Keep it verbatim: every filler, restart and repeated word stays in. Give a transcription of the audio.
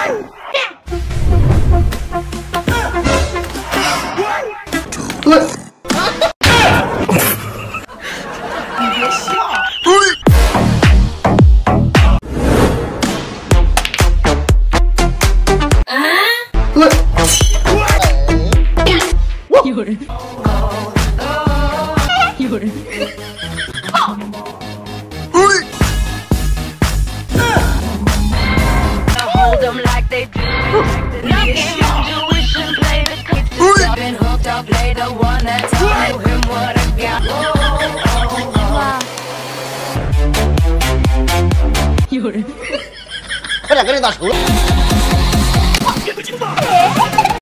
你别笑。 有人，有人。有人， 快点跟你打球了。